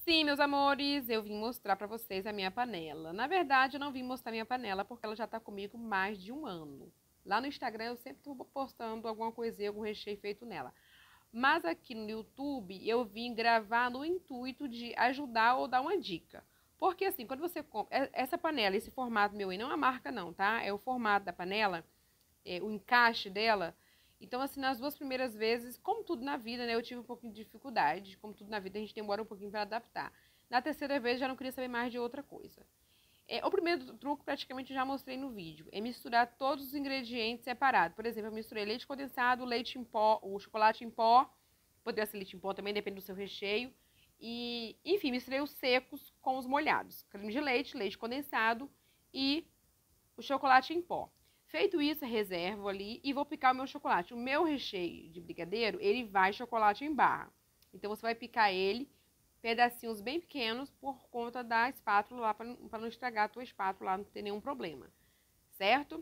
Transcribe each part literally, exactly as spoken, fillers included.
Sim, meus amores, eu vim mostrar pra vocês a minha panela. Na verdade, eu não vim mostrar minha panela porque ela já tá comigo mais de um ano. Lá no Instagram eu sempre tô postando alguma coisinha, algum recheio feito nela. Mas aqui no YouTube eu vim gravar no intuito de ajudar ou dar uma dica. Porque assim, quando você compra essa panela, esse formato meu aí, não é a marca não, tá? É o formato da panela, é, o encaixe dela. Então, assim, nas duas primeiras vezes, como tudo na vida, né, eu tive um pouquinho de dificuldade. Como tudo na vida, a gente demora um pouquinho para adaptar. Na terceira vez, já não queria saber mais de outra coisa. É, o primeiro truque, praticamente, eu já mostrei no vídeo. É misturar todos os ingredientes separados. Por exemplo, eu misturei leite condensado, leite em pó, o chocolate em pó. Poderia ser leite em pó também, depende do seu recheio. E, enfim, misturei os secos com os molhados. Creme de leite, leite condensado e o chocolate em pó. Feito isso, reservo ali e vou picar o meu chocolate. O meu recheio de brigadeiro, ele vai chocolate em barra. Então, você vai picar ele pedacinhos bem pequenos por conta da espátula lá, para não estragar a tua espátula lá, não ter nenhum problema, certo?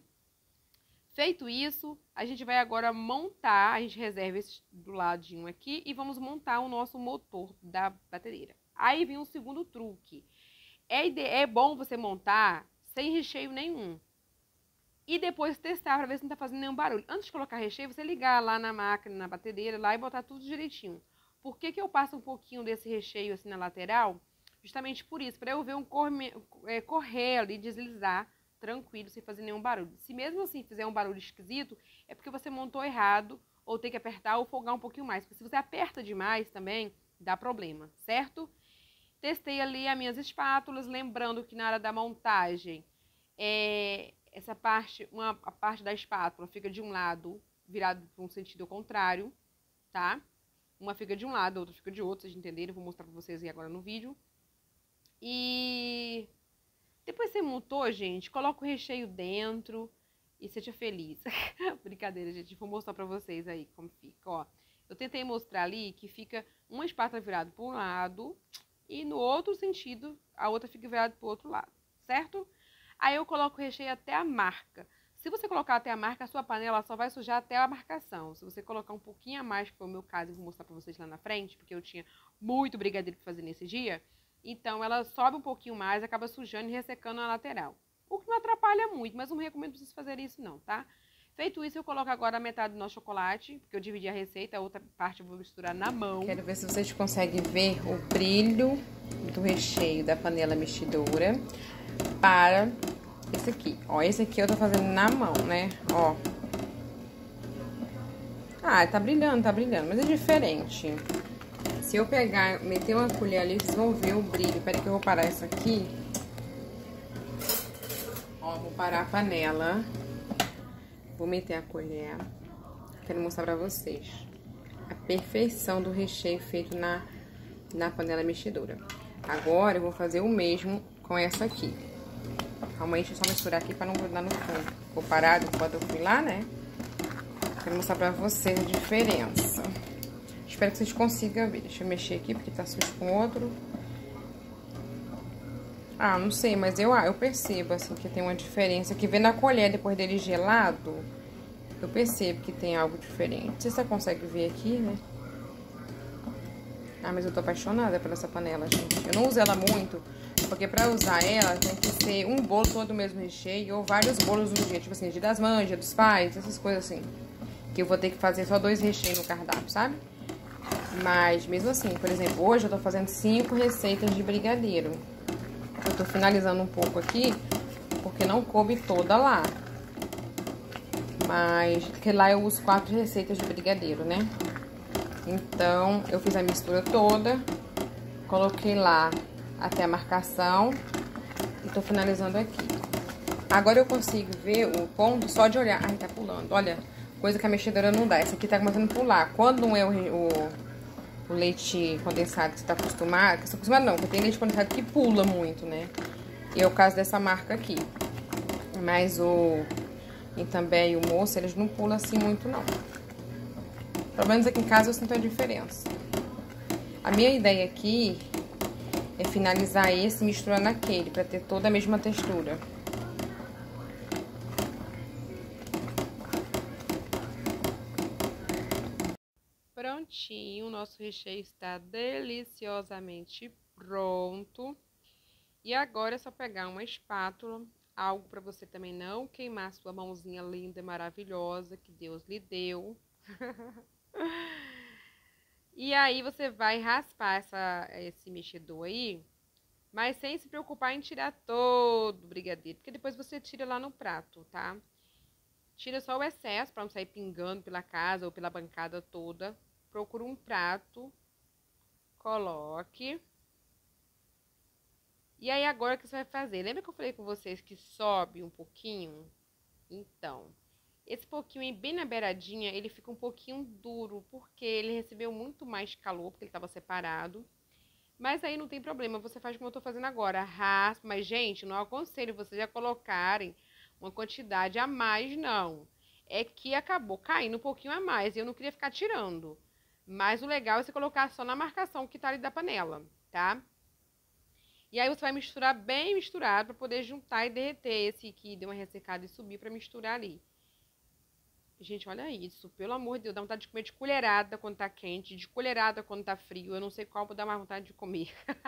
Feito isso, a gente vai agora montar, a gente reserva esse do ladinho aqui e vamos montar o nosso motor da batedeira. Aí vem o segundo truque. É, é bom você montar sem recheio nenhum. E depois testar para ver se não tá fazendo nenhum barulho. Antes de colocar recheio, você ligar lá na máquina, na batedeira, lá e botar tudo direitinho. Por que que eu passo um pouquinho desse recheio assim na lateral? Justamente por isso, para eu ver um corre, é, correr ali, deslizar tranquilo, sem fazer nenhum barulho. Se mesmo assim fizer um barulho esquisito, é porque você montou errado, ou tem que apertar ou folgar um pouquinho mais. Porque se você aperta demais também, dá problema, certo? Testei ali as minhas espátulas, lembrando que na hora da montagem, é, essa parte, uma, a parte da espátula fica de um lado, virado para um sentido contrário, tá? Uma fica de um lado, a outra fica de outro, vocês entenderam? Vou mostrar para vocês aí agora no vídeo. E depois você montou, gente, coloca o recheio dentro e seja feliz. Brincadeira, gente, vou mostrar para vocês aí como fica, ó. Eu tentei mostrar ali que fica uma espátula virada para um lado e no outro sentido a outra fica virada para o outro lado, certo? Aí eu coloco o recheio até a marca. Se você colocar até a marca, a sua panela só vai sujar até a marcação. Se você colocar um pouquinho a mais, que foi o meu caso, eu vou mostrar pra vocês lá na frente, porque eu tinha muito brigadeiro pra fazer nesse dia, então ela sobe um pouquinho mais, acaba sujando e ressecando a lateral. O que não atrapalha muito, mas não recomendo vocês fazerem isso não, tá? Feito isso, eu coloco agora a metade do nosso chocolate, porque eu dividi a receita, a outra parte eu vou misturar na mão. Quero ver se vocês conseguem ver o brilho do recheio da panela mexedora para esse aqui. Ó, esse aqui eu tô fazendo na mão, né? Ó. Ah, tá brilhando, tá brilhando, mas é diferente. Se eu pegar, meter uma colher ali, vocês vão ver o brilho. Peraí que eu vou parar isso aqui. Ó, vou parar a panela. Vou meter a colher. Quero mostrar pra vocês a perfeição do recheio feito na, na panela mexedora. Agora eu vou fazer o mesmo com essa aqui. Calma aí, deixa eu só misturar aqui pra não grudar no fundo. Ficou parado quando eu fui lá, né? Quero mostrar pra vocês a diferença. Espero que vocês consigam ver. Deixa eu mexer aqui, porque tá sujo com outro. Ah, não sei, mas eu, eu percebo, assim, que tem uma diferença. Que vendo a colher depois dele gelado, eu percebo que tem algo diferente. Não sei se você consegue ver aqui, né? Ah, mas eu tô apaixonada por essa panela, gente. Eu não uso ela muito, porque pra usar ela tem que ser um bolo todo do mesmo recheio ou vários bolos no dia. Tipo assim, dia das mães, dia dos pais, essas coisas assim. Que eu vou ter que fazer só dois recheios no cardápio, sabe? Mas mesmo assim, por exemplo, hoje eu tô fazendo cinco receitas de brigadeiro. Eu tô finalizando um pouco aqui, porque não coube toda lá. Mas, porque lá eu uso quatro receitas de brigadeiro, né? Então, eu fiz a mistura toda, coloquei lá até a marcação e tô finalizando aqui. Agora eu consigo ver o ponto só de olhar. Ai, tá pulando, olha, coisa que a mexedora não dá. Essa aqui tá começando a pular. Quando não é o, o, o leite condensado que você tá acostumado, que você tá acostumado não, porque tem leite condensado que pula muito, né? E é o caso dessa marca aqui. Mas o e também o moço, eles não pulam assim muito, não. Pelo menos aqui em casa eu sinto a diferença. A minha ideia aqui é finalizar esse misturando aquele, pra ter toda a mesma textura. Prontinho, o nosso recheio está deliciosamente Pronto. E agora é só pegar uma espátula, algo para você também não queimar sua mãozinha linda e maravilhosa que Deus lhe deu. E aí você vai raspar essa, esse mexedor aí, mas sem se preocupar em tirar todo o brigadeiro, porque depois você tira lá no prato, tá? Tira só o excesso para não sair pingando pela casa ou pela bancada toda. Procura um prato, coloque. E aí agora o que você vai fazer? Lembra que eu falei com vocês que sobe um pouquinho? Então, esse pouquinho aí bem na beiradinha, ele fica um pouquinho duro, porque ele recebeu muito mais calor, porque ele estava separado. Mas aí não tem problema, você faz como eu tô fazendo agora, raspa. Mas, gente, não aconselho vocês a colocarem uma quantidade a mais, não. É que acabou caindo um pouquinho a mais e eu não queria ficar tirando. Mas o legal é você colocar só na marcação que tá ali da panela, tá? E aí você vai misturar bem misturado para poder juntar e derreter esse que deu uma ressecada e subir para misturar ali. Gente, olha isso, pelo amor de Deus, dá vontade de comer de colherada quando tá quente, de colherada quando tá frio, eu não sei qual dá mais vontade de comer.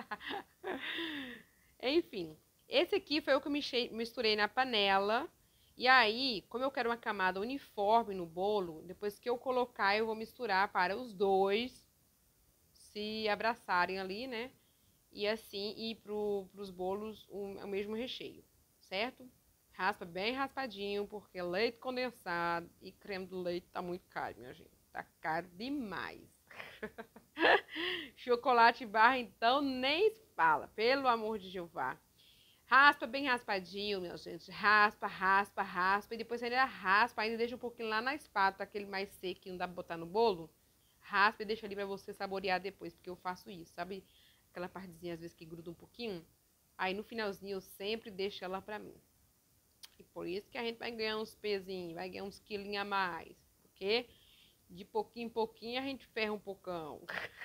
Enfim, esse aqui foi o que eu misturei na panela, e aí, como eu quero uma camada uniforme no bolo, depois que eu colocar, eu vou misturar para os dois se abraçarem ali, né? E assim ir pro, pros bolos o, o mesmo recheio, certo? Raspa bem raspadinho, porque leite condensado e creme do leite tá muito caro, minha gente. Tá caro demais. Chocolate barra, então, nem se fala, pelo amor de Jeová. Raspa bem raspadinho, minha gente. Raspa, raspa, raspa. E depois ainda raspa, ainda deixa um pouquinho lá na espátula, aquele mais seco que não dá pra botar no bolo. Raspa e deixa ali pra você saborear depois, porque eu faço isso, sabe? Aquela partezinha às vezes que gruda um pouquinho. Aí no finalzinho eu sempre deixo ela pra mim. E por isso que a gente vai ganhar uns pezinhos, vai ganhar uns quilinhos a mais. Porque de pouquinho em pouquinho a gente ferra um pocão.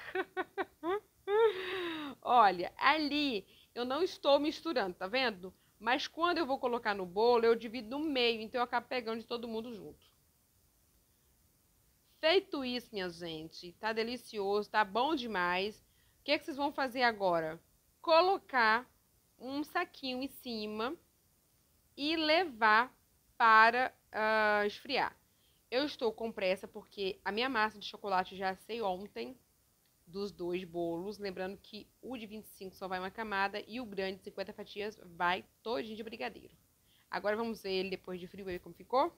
Olha, ali eu não estou misturando, tá vendo? Mas quando eu vou colocar no bolo, eu divido no meio, então eu acabo pegando de todo mundo junto. Feito isso, minha gente, tá delicioso, tá bom demais. O que, é que vocês vão fazer agora? Colocar um saquinho em cima e levar para uh, esfriar. Eu estou com pressa porque a minha massa de chocolate já assei ontem dos dois bolos. Lembrando que o de vinte e cinco só vai uma camada e o grande de cinquenta fatias vai todinho de brigadeiro. Agora vamos ver ele depois de frio, ver como ficou.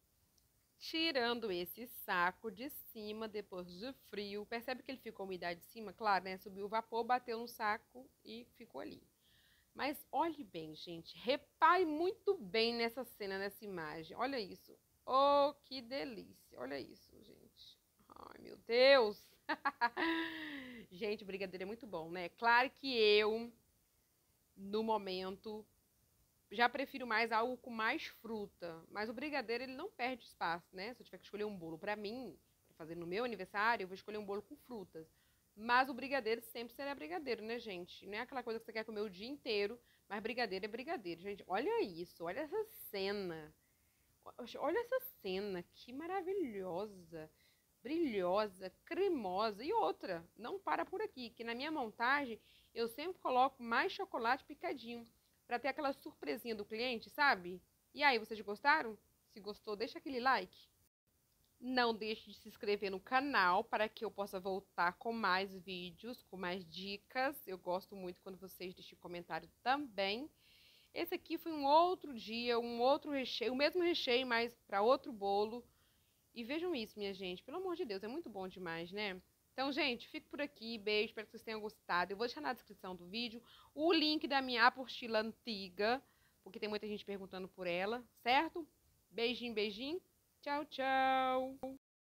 Tirando esse saco de cima depois de frio, percebe que ele ficou a umidade de cima? Claro, né? Subiu o vapor, bateu no saco e ficou ali. Mas olhe bem, gente, repare muito bem nessa cena, nessa imagem. Olha isso. Oh, que delícia. Olha isso, gente. Ai, meu Deus. Gente, o brigadeiro é muito bom, né? Claro que eu, no momento, já prefiro mais algo com mais fruta. Mas o brigadeiro, ele não perde espaço, né? Se eu tiver que escolher um bolo pra mim, pra fazer no meu aniversário, eu vou escolher um bolo com frutas. Mas o brigadeiro sempre será brigadeiro, né, gente? Não é aquela coisa que você quer comer o dia inteiro, mas brigadeiro é brigadeiro. Gente, olha isso, olha essa cena. Olha essa cena, que maravilhosa, brilhosa, cremosa. E outra, não para por aqui, que na minha montagem eu sempre coloco mais chocolate picadinho, para ter aquela surpresinha do cliente, sabe? E aí, vocês gostaram? Se gostou, deixa aquele like. Não deixe de se inscrever no canal para que eu possa voltar com mais vídeos, com mais dicas. Eu gosto muito quando vocês deixam comentário também. Esse aqui foi um outro dia, um outro recheio, o mesmo recheio, mas para outro bolo. E vejam isso, minha gente, pelo amor de Deus, é muito bom demais, né? Então, gente, fico por aqui, beijo, espero que vocês tenham gostado. Eu vou deixar na descrição do vídeo o link da minha apostila antiga, porque tem muita gente perguntando por ela, certo? Beijinho, beijinho. Tchau, tchau.